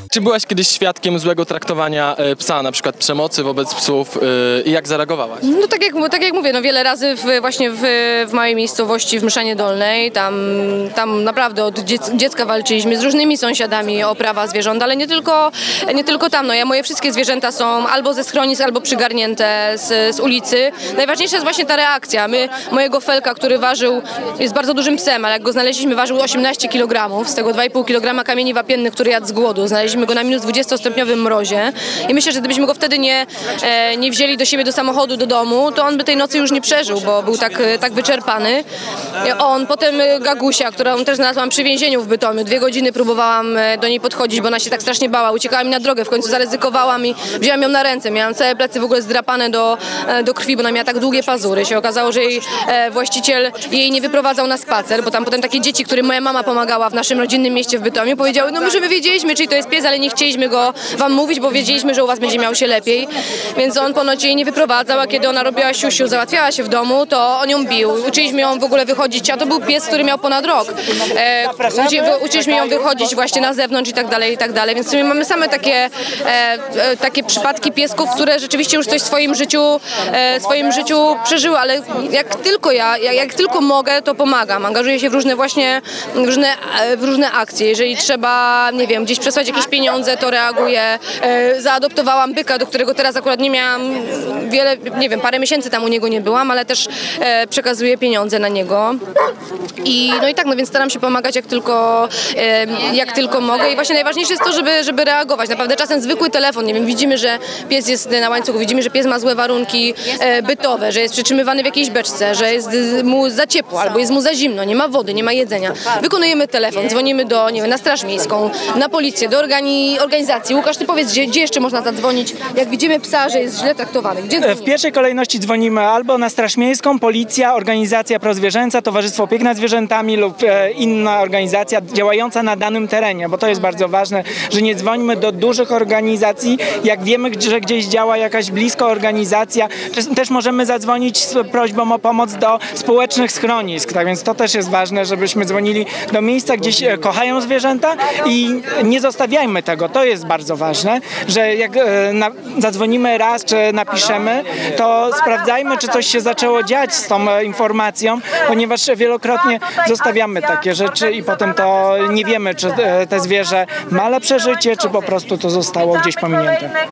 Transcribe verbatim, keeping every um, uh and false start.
Czy byłaś kiedyś świadkiem złego traktowania e, psa, na przykład przemocy wobec psów e, i jak zareagowałaś? No tak jak, tak jak mówię, no wiele razy w, właśnie w, w małej miejscowości w Mszanie Dolnej, tam, tam naprawdę od dziec, dziecka walczyliśmy z różnymi sąsiadami o prawa zwierząt, ale nie tylko, nie tylko tam. No ja, moje wszystkie zwierzęta są albo ze schronisk, albo przygarnięte z, z ulicy. Najważniejsza jest właśnie ta reakcja. My, mojego Felka, który ważył, jest bardzo dużym psem, ale jak go znaleźliśmy, ważył osiemnaście kilogramów, z tego dwa i pół kilograma kamieni wapiennych, który jadł z głodu. Znaleźliśmy go na minus dwudziestostopniowym mrozie i myślę, że gdybyśmy go wtedy nie, e, nie wzięli do siebie do samochodu, do domu, to on by tej nocy już nie przeżył, bo był tak, tak wyczerpany. On, potem Gagusia, którą też znalazłam przy więzieniu w Bytomiu. Dwie godziny próbowałam do niej podchodzić, bo ona się tak strasznie bała. Uciekała mi na drogę, w końcu zaryzykowałam i wzięłam ją na ręce. Miałam całe plecy w ogóle zdrapane do, do krwi, bo ona miała tak długie pazury. Się okazało, że jej e, właściciel jej nie wyprowadzał na spacer, bo tam potem takie dzieci, którym moja mama pomagała w naszym rodzinnym mieście w Bytomiu, powiedziały, no my, że my wiedzieliśmy, czyli to jest pies, ale nie chcieliśmy go wam mówić, bo wiedzieliśmy, że u was będzie miał się lepiej. Więc on ponoć jej nie wyprowadzał, a kiedy ona robiła siusiu, załatwiała się w domu, to on ją bił. Uczyliśmy ją w ogóle wychodzić, a to był pies, który miał ponad rok. E, uczyliśmy ją wychodzić właśnie na zewnątrz i tak dalej, i tak dalej. Więc my mamy same takie, e, e, takie przypadki piesków, które rzeczywiście już coś w swoim życiu, e, swoim życiu przeżyły, ale jak tylko ja, jak, jak tylko mogę, to pomagam. Angażuję się w różne właśnie, w różne, w różne akcje. Jeżeli trzeba, nie wiem, gdzieś przesłać jakieś pieniądze, to reaguję. E, zaadoptowałam byka, do którego teraz akurat nie miałam wiele, nie wiem, parę miesięcy tam u niego nie byłam, ale też e, przekazuję pieniądze na niego. I no i tak, no więc staram się pomagać jak tylko, e, jak tylko mogę i właśnie najważniejsze jest to, żeby, żeby reagować. Naprawdę czasem zwykły telefon, nie wiem, widzimy, że pies jest na łańcuchu, widzimy, że pies ma złe warunki e, bytowe, że jest przytrzymywany w jakiejś beczce, że jest mu za ciepło albo jest mu za zimno, nie ma wody, nie ma jedzenia. Wykonujemy telefon, dzwonimy do, nie wiem, na Straż Miejską, na policję, do organi, organizacji. Łukasz, ty powiedz, gdzie, gdzie jeszcze można zadzwonić, jak widzimy psa, że jest źle traktowany? Gdzie dzwonimy? W pierwszej kolejności dzwonimy albo na Straż Miejską, Policja, Organizacja Prozwierzęca, Towarzystwo Opieki nad Zwierzętami lub e, inna organizacja działająca na danym terenie, bo to jest bardzo ważne, że nie dzwonimy do dużych organizacji, jak wiemy, że gdzieś działa jakaś blisko organizacja, też możemy zadzwonić z prośbą o pomoc do społecznych schronisk, tak więc to też jest ważne, żebyśmy dzwonili do miejsca, gdzie kochają zwierzęta i nie zostawiajmy tego, to jest bardzo ważne, że jak e, na, zadzwonimy raz, czy napiszemy, to sprawdzajmy, czy coś się zaczęło dziać z tą e, informacją, ponieważ wielokrotnie zostawiamy takie rzeczy i potem to nie wiemy, czy e, te zwierzę ma lepsze życie, czy po prostu to zostało gdzieś pominięte.